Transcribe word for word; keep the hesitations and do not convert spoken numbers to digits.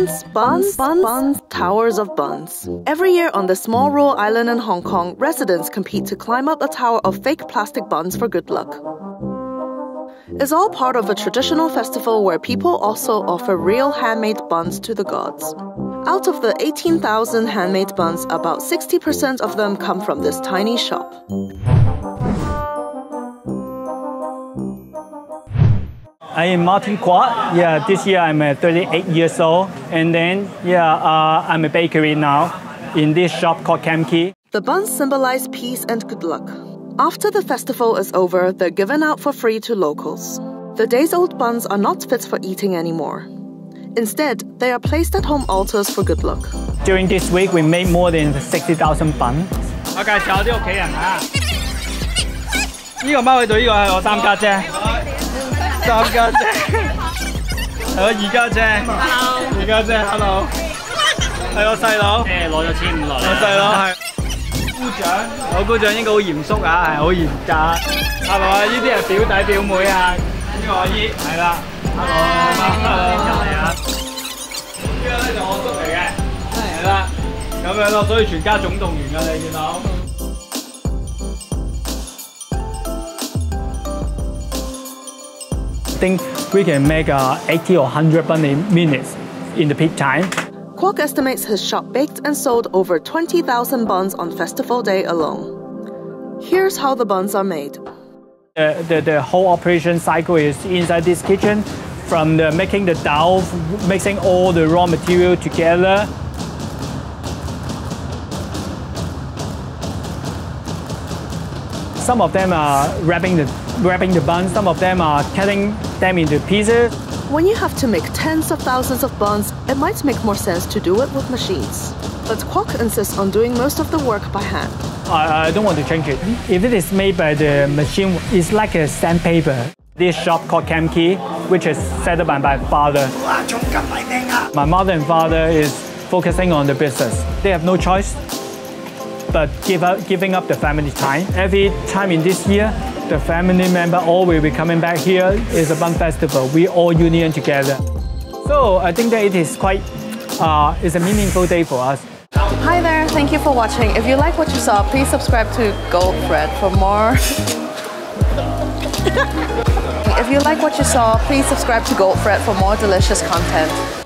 Buns, buns, buns, buns, towers of buns. Every year on the small rural island in Hong Kong, residents compete to climb up a tower of fake plastic buns for good luck. It's all part of a traditional festival where people also offer real handmade buns to the gods. Out of the eighteen thousand handmade buns, about sixty percent of them come from this tiny shop. I am Martin Kwok. Yeah, this year I'm uh, thirty-eight years old. And then, yeah, uh, I'm a bakery now in this shop called Kwok Kam Kee. The buns symbolize peace and good luck. After the festival is over, they're given out for free to locals. The days-old buns are not fit for eating anymore. Instead, they are placed at home altars for good luck. During this week, we made more than sixty thousand buns. 我介紹下啲屋企人啊。呢個貓喺度，呢個係我三家姐。三家姐，係我二家姐。Hello。二家姐 ，hello。係我細佬。誒，攞咗千五落嚟。我細佬係。姑丈，我姑丈應該好嚴肅啊，係好嚴格。係咪？呢啲係表弟表妹啊。呢個阿姨係啦。Hello。嚟啊！呢個咧就我叔嚟嘅，係啦。咁樣咯，所以全家總動員㗎，你見到。I think we can make uh, eighty or one hundred bun in minutes in the peak time. Kwok estimates his shop baked and sold over twenty thousand buns on festival day alone. Here's how the buns are made. Uh, the, the whole operation cycle is inside this kitchen, from the making the dough, mixing all the raw material together. Some of them are wrapping the, wrapping the buns, some of them are cutting them into pieces. When you have to make tens of thousands of buns, it might make more sense to do it with machines. But Kwok insists on doing most of the work by hand. I, I don't want to change it. If it is made by the machine, it's like a sandpaper. This shop called Kwok Kam Kee, which is set up by my father. My mother and father is focusing on the business. They have no choice but give up, giving up the family time. Every time in this year, the family member all will be coming back here. It's a bun festival. We all union together. So I think that it is quite, uh, it's a meaningful day for us. Hi there, thank you for watching. If you like what you saw, please subscribe to Goldthread for more. If you like what you saw, please subscribe to Goldthread for more delicious content.